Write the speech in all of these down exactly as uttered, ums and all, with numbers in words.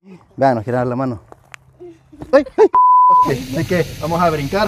Vean, nos quiere dar la mano. ¡Ay, ay! Okay, así que vamos a brincar.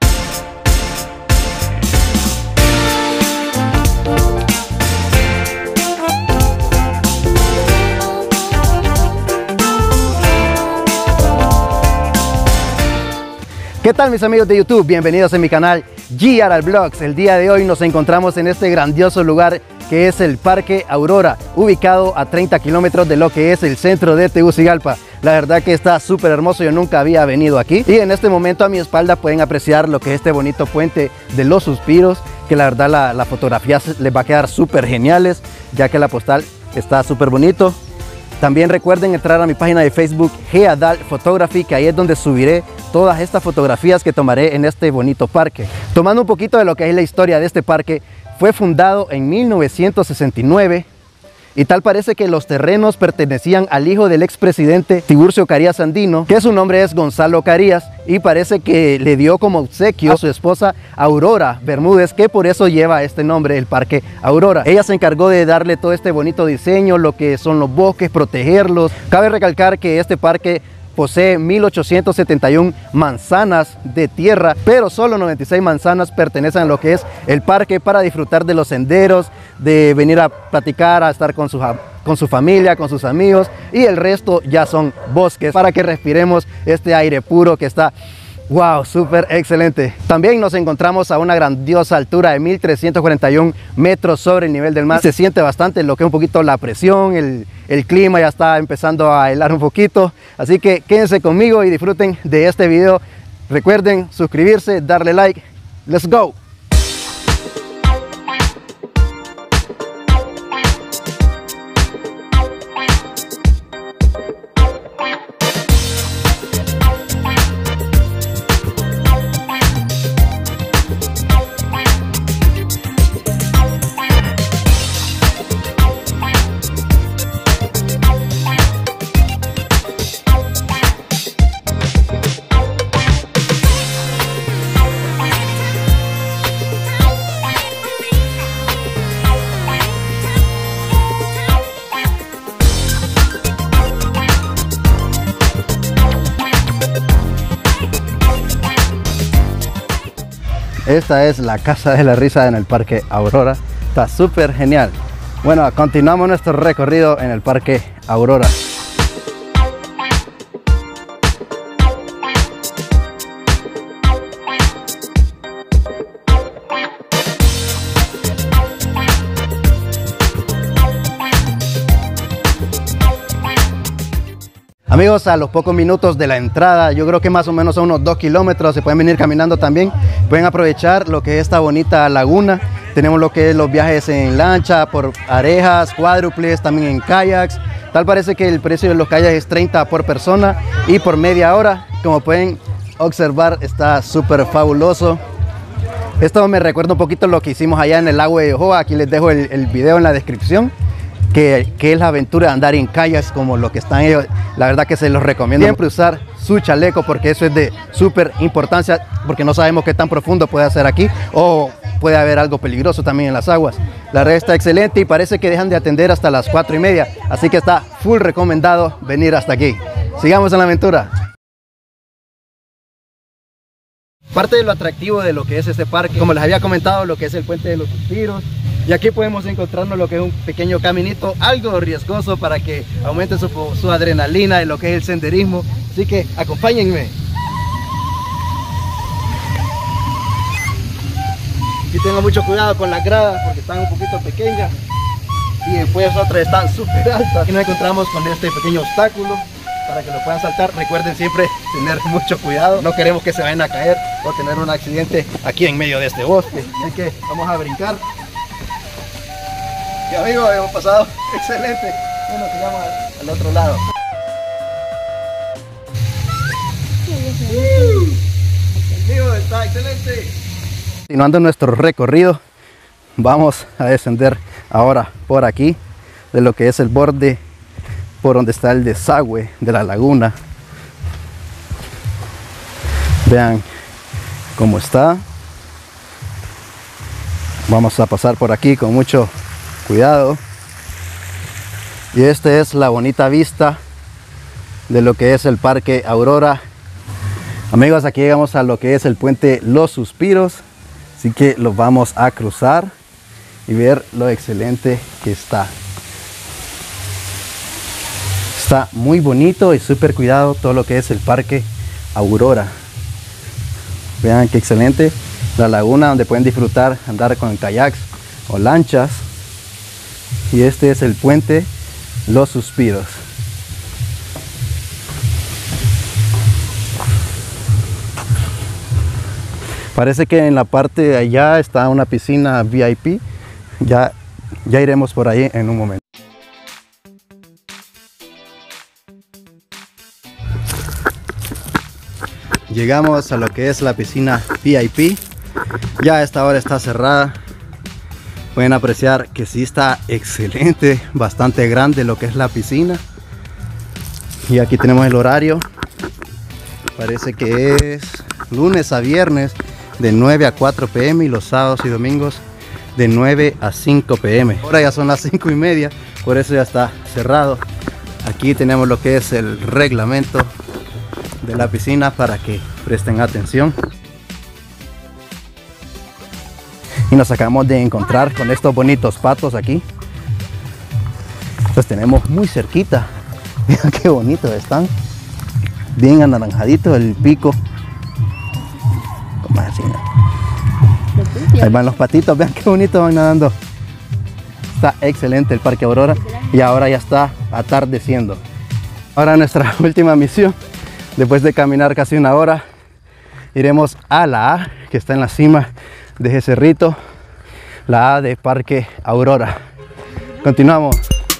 ¿Qué tal, mis amigos de YouTube? Bienvenidos a mi canal G R Vlogs. El día de hoy nos encontramos en este grandioso lugar que es el Parque Aurora, ubicado a treinta kilómetros de lo que es el centro de Tegucigalpa. La verdad que está súper hermoso, yo nunca había venido aquí. Y en este momento a mi espalda pueden apreciar lo que es este bonito puente de los Suspiros, que la verdad la, la fotografía les va a quedar súper geniales, ya que la postal está súper bonito. También recuerden entrar a mi página de Facebook G Adal Photography, que ahí es donde subiré todas estas fotografías que tomaré en este bonito parque. Tomando un poquito de lo que es la historia de este parque, fue fundado en mil novecientos sesenta y nueve y tal parece que los terrenos pertenecían al hijo del expresidente Tiburcio Carías Andino, que su nombre es Gonzalo Carías, y parece que le dio como obsequio a su esposa Aurora Bermúdez, que por eso lleva este nombre, el Parque Aurora. Ella se encargó de darle todo este bonito diseño, lo que son los bosques, protegerlos. Cabe recalcar que este parque posee mil ochocientas setenta y una manzanas de tierra, pero solo noventa y seis manzanas pertenecen a lo que es el parque para disfrutar de los senderos, de venir a platicar, a estar con su, con su familia, con sus amigos, y el resto ya son bosques para que respiremos este aire puro que está wow, súper excelente. También nos encontramos a una grandiosa altura de mil trescientos cuarenta y un metros sobre el nivel del mar. Se siente bastante lo que es un poquito la presión, el, el clima ya está empezando a helar un poquito. Así que quédense conmigo y disfruten de este video. Recuerden suscribirse, darle like. ¡Let's go! Esta es la Casa de la Risa en el Parque Aurora. Está súper genial. Bueno, continuamos nuestro recorrido en el Parque Aurora. Amigos, a los pocos minutos de la entrada, yo creo que más o menos son unos dos kilómetros, se pueden venir caminando también, pueden aprovechar lo que es esta bonita laguna. Tenemos lo que es los viajes en lancha, por arejas, cuádruples, también en kayaks. Tal parece que el precio de los kayaks es treinta por persona y por media hora. Como pueden observar, está súper fabuloso. Esto me recuerda un poquito lo que hicimos allá en el lago de Yohoa. Aquí les dejo el, el video en la descripción. Que, que es la aventura de andar en kayaks como lo que están ellos. La verdad que se los recomiendo siempre usar su chaleco, porque eso es de súper importancia, porque no sabemos qué tan profundo puede ser aquí o puede haber algo peligroso también en las aguas. La red está excelente y parece que dejan de atender hasta las cuatro y media, así que está full recomendado venir hasta aquí. Sigamos en la aventura. Parte de lo atractivo de lo que es este parque, como les había comentado, lo que es el puente de los Suspiros. Y aquí podemos encontrarnos lo que es un pequeño caminito, algo riesgoso para que aumente su, su adrenalina en lo que es el senderismo. Así que acompáñenme. Aquí tengo mucho cuidado con las gradas porque están un poquito pequeñas. Y después otras están súper altas. Aquí nos encontramos con este pequeño obstáculo para que lo puedan saltar. Recuerden siempre tener mucho cuidado. No queremos que se vayan a caer o tener un accidente aquí en medio de este bosque. Así que vamos a brincar. Y amigos, hemos pasado excelente. Bueno, sigamos al, al otro lado. Amigos, está excelente. Continuando nuestro recorrido, vamos a descender ahora por aquí, de lo que es el borde, por donde está el desagüe de la laguna. Vean cómo está. Vamos a pasar por aquí con mucho cuidado. Y esta es la bonita vista de lo que es el Parque Aurora. Amigos, aquí llegamos a lo que es el puente Los Suspiros, así que lo vamos a cruzar y ver lo excelente que está. Está muy bonito y súper cuidado todo lo que es el Parque Aurora. Vean qué excelente la laguna donde pueden disfrutar andar con kayaks o lanchas. Y este es el puente Los Suspiros. Parece que en la parte de allá está una piscina V I P. Ya, ya iremos por ahí en un momento. Llegamos a lo que es la piscina V I P. Ya a esta hora está cerrada. Pueden apreciar que sí está excelente, bastante grande lo que es la piscina. Y aquí tenemos el horario. Parece que es lunes a viernes de nueve a cuatro p m y los sábados y domingos de nueve a cinco p m Ahora ya son las cinco y media, por eso ya está cerrado. Aquí tenemos lo que es el reglamento de la piscina para que presten atención. Y nos acabamos de encontrar con estos bonitos patos aquí. Los tenemos muy cerquita. Vean qué bonitos están. Bien anaranjaditos el pico. Como así, ¿no? Ahí van los patitos, vean qué bonitos van nadando. Está excelente el Parque Aurora y ahora ya está atardeciendo. Ahora nuestra última misión, después de caminar casi una hora, iremos a la A, que está en la cima de ese cerrito, la A de Parque Aurora. Continuamos.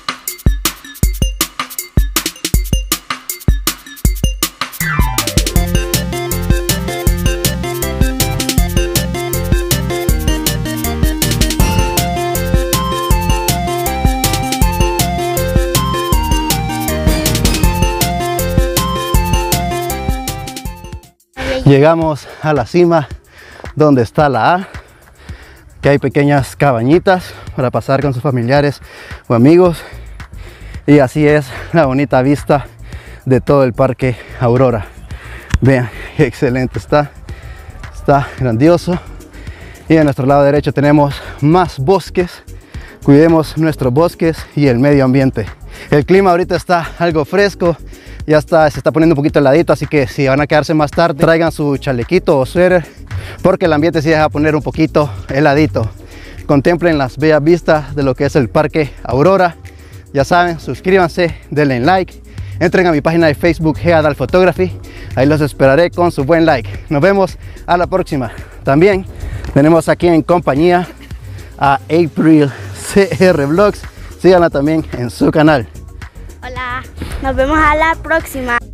Llegamos a la cima donde está la A, que hay pequeñas cabañitas para pasar con sus familiares o amigos, y así es la bonita vista de todo el Parque Aurora. Vean qué excelente está, está grandioso. Y a nuestro lado derecho tenemos más bosques. Cuidemos nuestros bosques y el medio ambiente. El clima ahorita está algo fresco, ya está, se está poniendo un poquito heladito, así que si van a quedarse más tarde, traigan su chalequito o suéter, porque el ambiente sí se va a poner un poquito heladito. Contemplen las bellas vistas de lo que es el Parque Aurora. Ya saben, suscríbanse, denle like, entren a mi página de Facebook G Adal Photography, ahí los esperaré con su buen like. Nos vemos a la próxima. También tenemos aquí en compañía a April C R Vlogs, síganla también en su canal. Hola, nos vemos a la próxima.